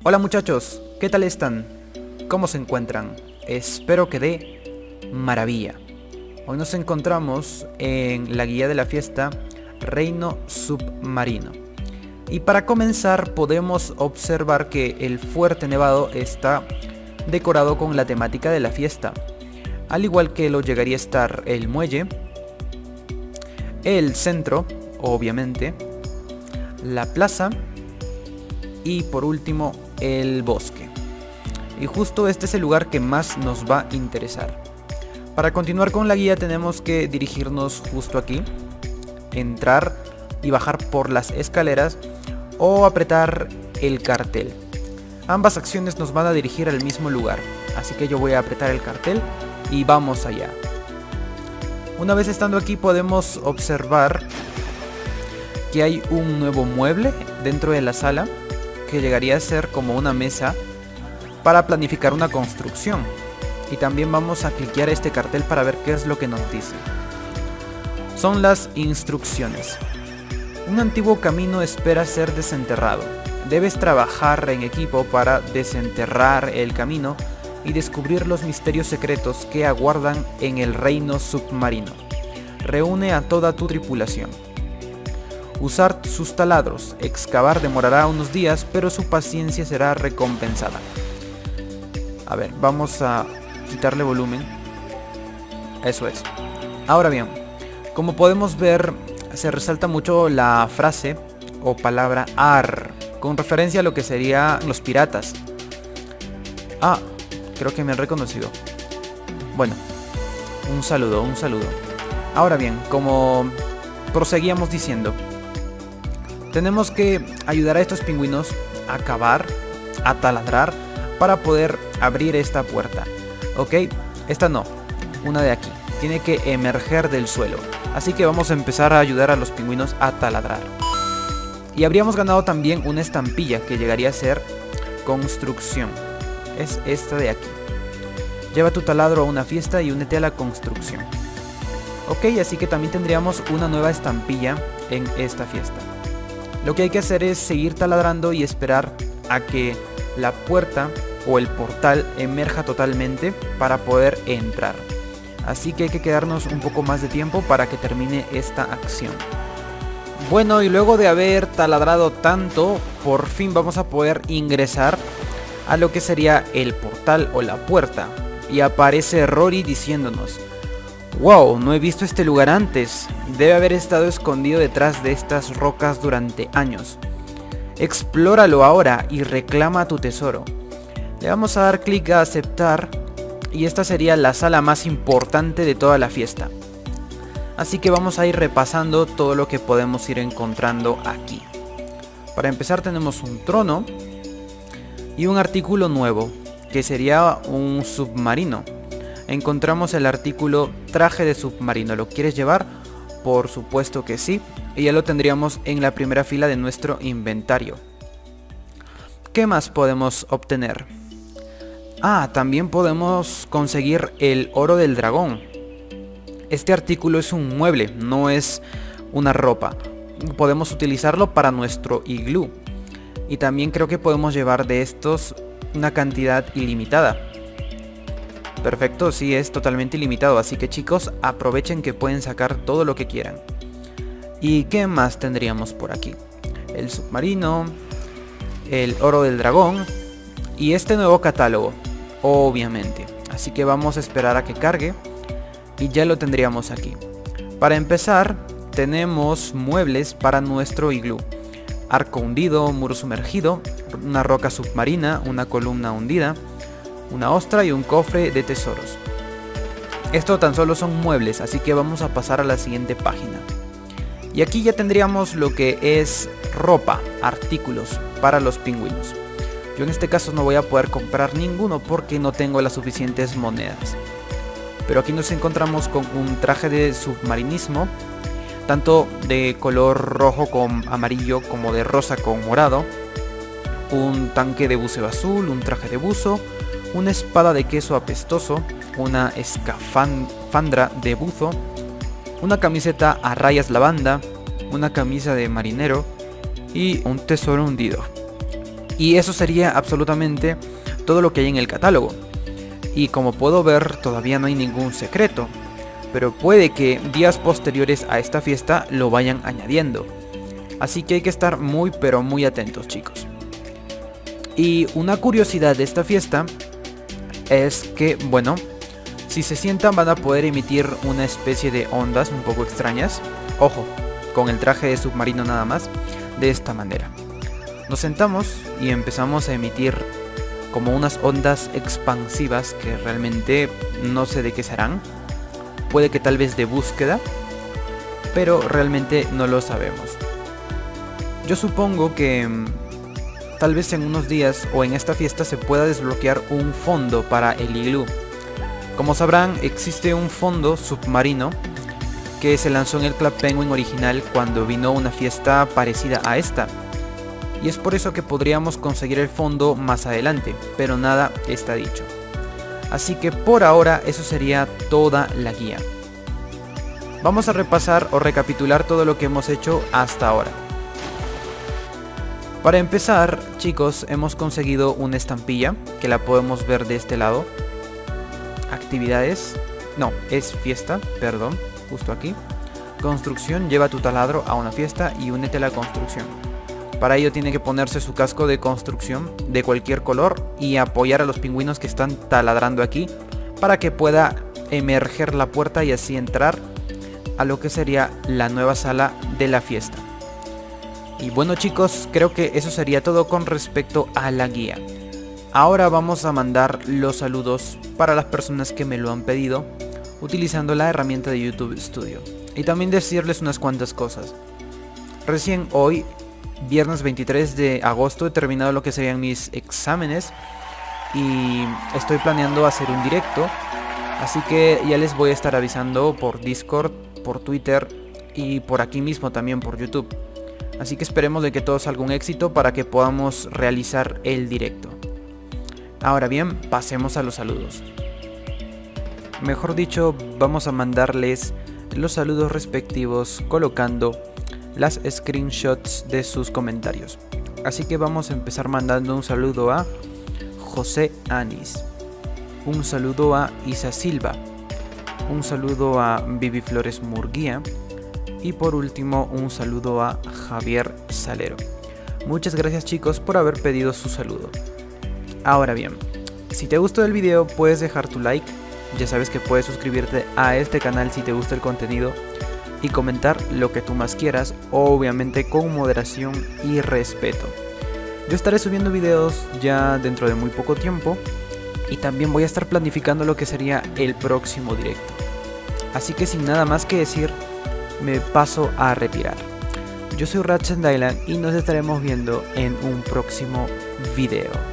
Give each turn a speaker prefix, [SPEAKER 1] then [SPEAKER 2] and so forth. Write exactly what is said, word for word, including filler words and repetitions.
[SPEAKER 1] Hola muchachos, ¿qué tal están? ¿Cómo se encuentran? Espero que de maravilla. Hoy nos encontramos en la guía de la fiesta Reino Submarino. Y para comenzar podemos observar que el fuerte nevado está decorado con la temática de la fiesta, al igual que lo llegaría a estar el muelle, el centro, obviamente, la plaza y por último el bosque. Y justo este es el lugar que más nos va a interesar. Para continuar con la guía tenemos que dirigirnos justo aquí, entrar y bajar por las escaleras o apretar el cartel. Ambas acciones nos van a dirigir al mismo lugar, así que yo voy a apretar el cartel y vamos allá. Una vez estando aquí podemos observar que hay un nuevo mueble dentro de la sala que llegaría a ser como una mesa para planificar una construcción. Y también vamos a cliquear este cartel para ver qué es lo que nos dice. Son las instrucciones. Un antiguo camino espera ser desenterrado. Debes trabajar en equipo para desenterrar el camino y descubrir los misterios secretos que aguardan en el reino submarino. Reúne a toda tu tripulación. Usar sus taladros. Excavar demorará unos días, pero su paciencia será recompensada. A ver, vamos a quitarle volumen. Eso es. Ahora bien, como podemos ver, se resalta mucho la frase o palabra ar, con referencia a lo que serían los piratas. Ah, creo que me han reconocido. Bueno, un saludo, un saludo. Ahora bien, como proseguíamos diciendo, tenemos que ayudar a estos pingüinos a cavar, a taladrar, para poder abrir esta puerta. Ok, esta no, una de aquí. Tiene que emerger del suelo. Así que vamos a empezar a ayudar a los pingüinos a taladrar. Y habríamos ganado también una estampilla que llegaría a ser construcción. Es esta de aquí. Lleva tu taladro a una fiesta y únete a la construcción. Ok, así que también tendríamos una nueva estampilla en esta fiesta. Lo que hay que hacer es seguir taladrando y esperar a que la puerta o el portal emerja totalmente para poder entrar. Así que hay que quedarnos un poco más de tiempo para que termine esta acción. Bueno, y luego de haber taladrado tanto, por fin vamos a poder ingresar a lo que sería el portal o la puerta. Y aparece Rory diciéndonos: wow, no he visto este lugar antes. Debe haber estado escondido detrás de estas rocas durante años. Explóralo ahora y reclama tu tesoro. Le vamos a dar clic a aceptar y esta sería la sala más importante de toda la fiesta. Así que vamos a ir repasando todo lo que podemos ir encontrando aquí. Para empezar tenemos un trono y un artículo nuevo, que sería un submarino. Encontramos el artículo traje de submarino. ¿Lo quieres llevar? Por supuesto que sí. Y ya lo tendríamos en la primera fila de nuestro inventario. ¿Qué más podemos obtener? Ah, también podemos conseguir el oro del dragón. Este artículo es un mueble, no es una ropa. Podemos utilizarlo para nuestro iglú. Y también creo que podemos llevar de estos una cantidad ilimitada. Perfecto, sí, es totalmente ilimitado, así que chicos, aprovechen que pueden sacar todo lo que quieran. ¿Y qué más tendríamos por aquí? El submarino, el oro del dragón y este nuevo catálogo, obviamente. Así que vamos a esperar a que cargue y ya lo tendríamos aquí. Para empezar, tenemos muebles para nuestro iglú. Arco hundido, muro sumergido, una roca submarina, una columna hundida, una ostra y un cofre de tesoros. Esto tan solo son muebles, así que vamos a pasar a la siguiente página. Y aquí ya tendríamos lo que es ropa, artículos para los pingüinos. Yo en este caso no voy a poder comprar ninguno porque no tengo las suficientes monedas. Pero aquí nos encontramos con un traje de submarinismo, tanto de color rojo con amarillo como de rosa con morado. Un tanque de buceo azul, un traje de buzo, una espada de queso apestoso, una escafandra de buzo, una camiseta a rayas lavanda, una camisa de marinero y un tesoro hundido. Y eso sería absolutamente todo lo que hay en el catálogo. Y como puedo ver, todavía no hay ningún secreto, pero puede que días posteriores a esta fiesta lo vayan añadiendo. Así que hay que estar muy pero muy atentos, chicos. Y una curiosidad de esta fiesta es que, bueno, si se sientan van a poder emitir una especie de ondas un poco extrañas. Ojo, con el traje de submarino nada más, de esta manera. Nos sentamos y empezamos a emitir como unas ondas expansivas que realmente no sé de qué serán. Puede que tal vez de búsqueda, pero realmente no lo sabemos. Yo supongo que mmm, tal vez en unos días o en esta fiesta se pueda desbloquear un fondo para el iglú. Como sabrán, existe un fondo submarino que se lanzó en el Club Penguin original cuando vino una fiesta parecida a esta. Y es por eso que podríamos conseguir el fondo más adelante, pero nada está dicho. Así que por ahora eso sería toda la guía. Vamos a repasar o recapitular todo lo que hemos hecho hasta ahora. Para empezar, chicos, hemos conseguido una estampilla que la podemos ver de este lado. Actividades, no, es fiesta, perdón, justo aquí. Construcción, lleva tu taladro a una fiesta y únete a la construcción. Para ello tiene que ponerse su casco de construcción de cualquier color y apoyar a los pingüinos que están taladrando aquí para que pueda emerger la puerta y así entrar a lo que sería la nueva sala de la fiesta. Y bueno, chicos, creo que eso sería todo con respecto a la guía. Ahora vamos a mandar los saludos para las personas que me lo han pedido utilizando la herramienta de YouTube Studio. Y también decirles unas cuantas cosas. Recién hoy, viernes veintitrés de agosto, he terminado lo que serían mis exámenes y estoy planeando hacer un directo, así que ya les voy a estar avisando por Discord, por Twitter y por aquí mismo también por YouTube. Así que esperemos de que todo salga un éxito para que podamos realizar el directo. Ahora bien, pasemos a los saludos. Mejor dicho, vamos a mandarles los saludos respectivos colocando las screenshots de sus comentarios. Así que vamos a empezar mandando un saludo a José Anis, un saludo a Isa Silva, un saludo a Vivi Flores Murguía y por último un saludo a Javier Salero. Muchas gracias, chicos, por haber pedido su saludo. Ahora bien, si te gustó el video puedes dejar tu like, ya sabes que puedes suscribirte a este canal si te gusta el contenido y comentar lo que tú más quieras, obviamente con moderación y respeto. Yo estaré subiendo videos ya dentro de muy poco tiempo y también voy a estar planificando lo que sería el próximo directo. Así que sin nada más que decir, me paso a retirar. Yo soy Ratchet Dylan y nos estaremos viendo en un próximo video.